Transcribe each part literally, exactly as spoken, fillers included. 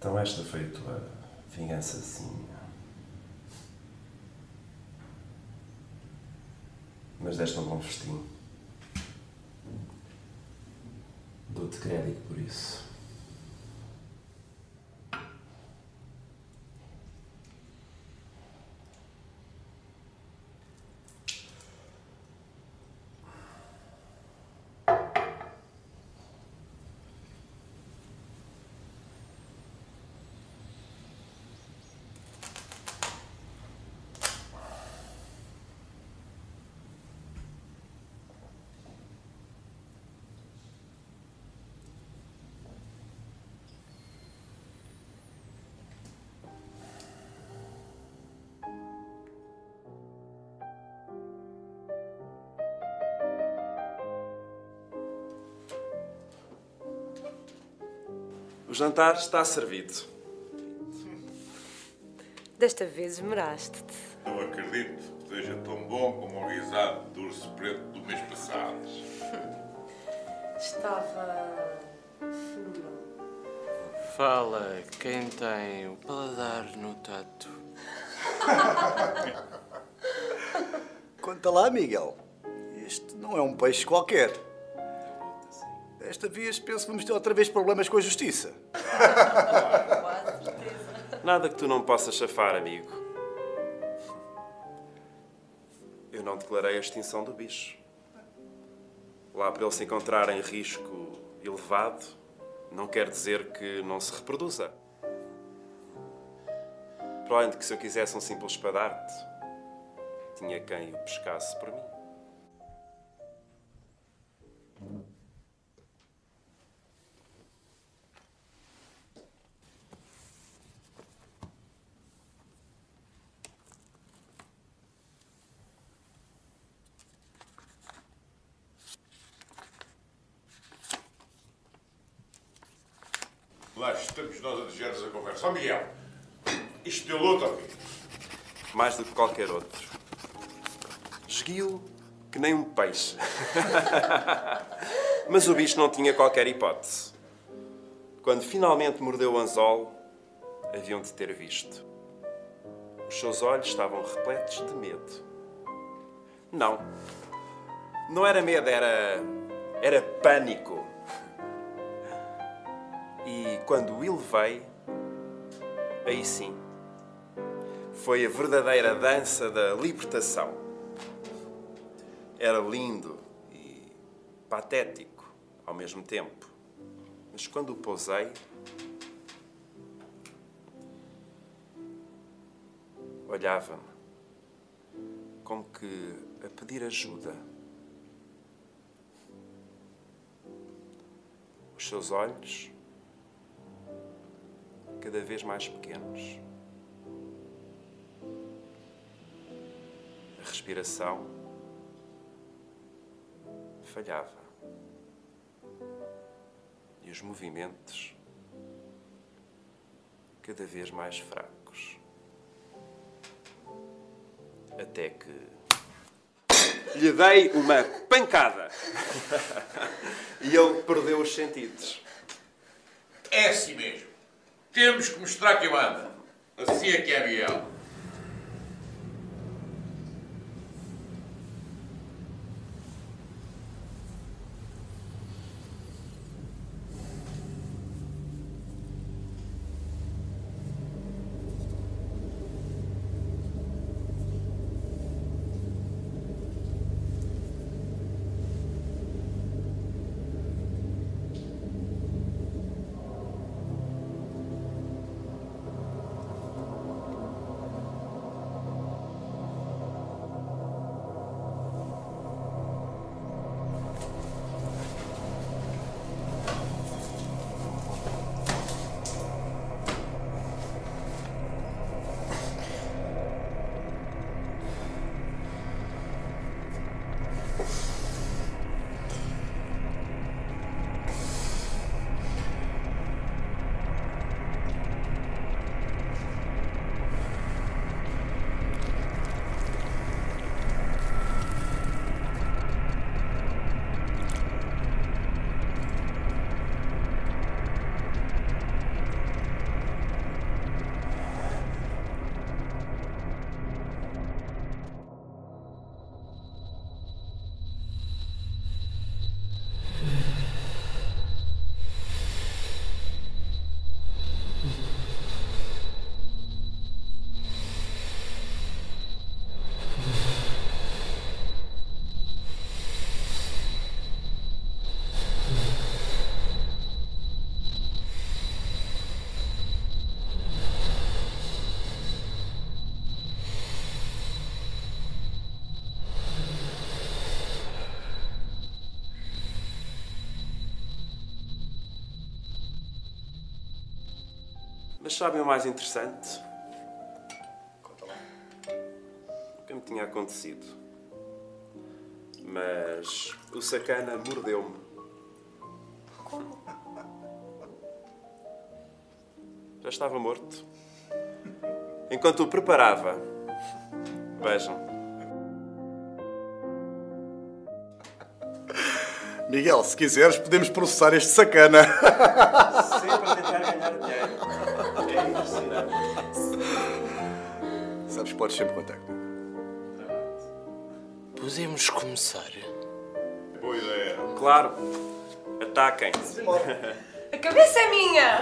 Então esta foi a tua vingançazinha. Mas deste um bom festim. Dou-te crédito por isso. O jantar está servido. Desta vez esmeraste-te. Não acredito que seja tão bom como o guisado de urso preto do mês passado. Estava fenomenal. Fala quem tem o paladar no tato. Conta lá, Miguel. Este não é um peixe qualquer. Desta vez penso que vamos ter outra vez problemas com a justiça. Quase certeza. Nada que tu não possas chafar, amigo. Eu não declarei a extinção do bicho. Lá para ele se encontrar em risco elevado, não quer dizer que não se reproduza. Para além de que se eu quisesse um simples espadarte, tinha quem o pescasse por mim. Lá estamos nós a desviar-nos a conversa. Ó Miguel, isto deu luta, amigo. Mais do que qualquer outro. Esguio que nem um peixe. Mas o bicho não tinha qualquer hipótese. Quando finalmente mordeu o anzol, haviam de ter visto. Os seus olhos estavam repletos de medo. Não. Não era medo, era... era pânico. E quando o elevei, aí sim, foi a verdadeira dança da libertação. Era lindo e patético ao mesmo tempo. Mas quando o pousei, olhava-me como que a pedir ajuda. Os seus olhos cada vez mais pequenos. A respiração falhava. E os movimentos cada vez mais fracos. Até que lhe dei uma pancada. E ele perdeu os sentidos. É assim mesmo. Temos que mostrar que manda. Assim é que é, Miguel. Mas sabem o mais interessante? Conta lá. Nunca me tinha acontecido. Mas o sacana mordeu-me. Como? Já estava morto. Enquanto o preparava. Vejam. Miguel, se quiseres, podemos processar este sacana. Sempre a tentar ganhar dinheiro. É impressionante. Sabes, podes sempre contactar. Podemos começar? Boa ideia. Claro. Ataquem. A cabeça é minha!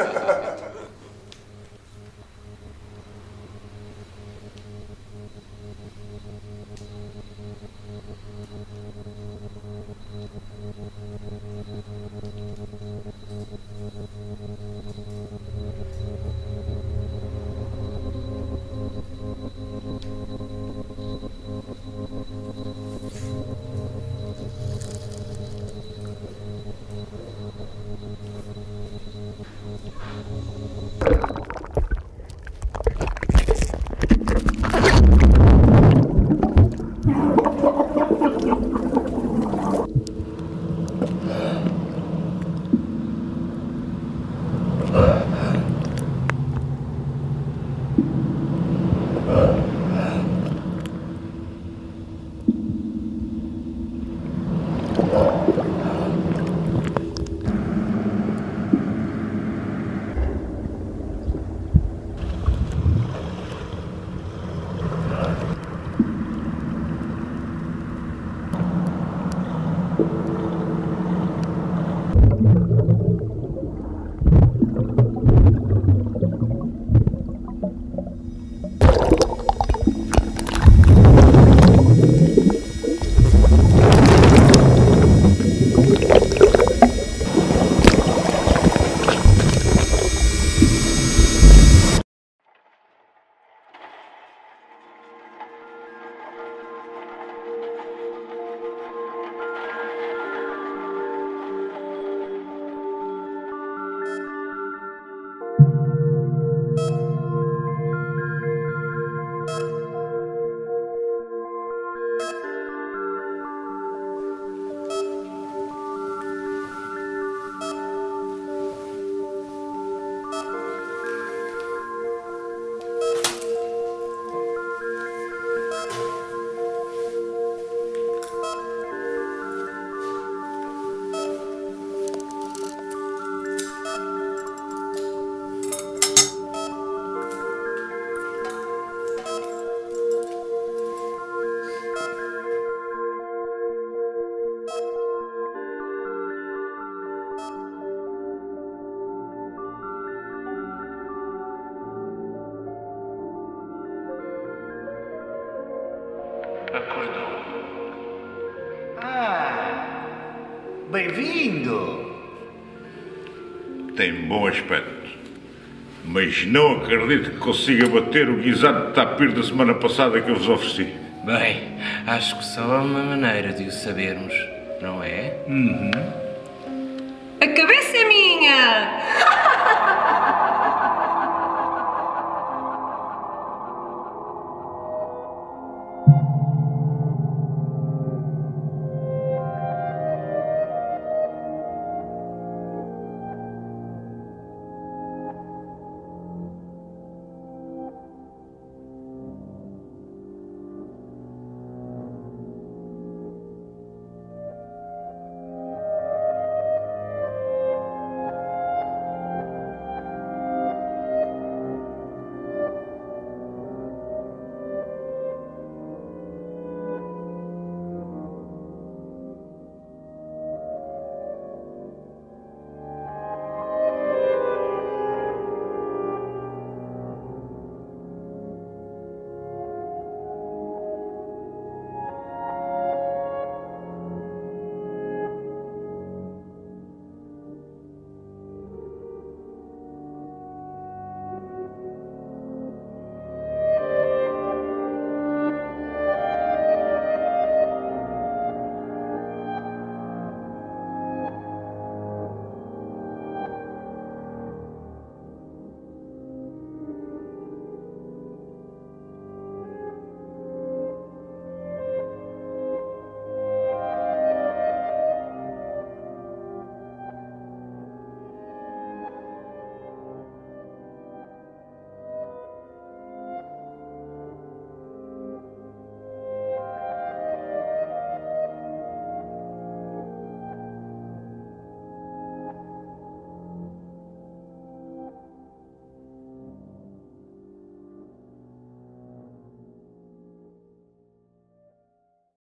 Acordou. Ah, bem-vindo! Tem bom aspecto. Mas não acredito que consiga bater o guisado de tapir da semana passada que eu vos ofereci. Bem, acho que só há uma maneira de o sabermos, não é? Uhum.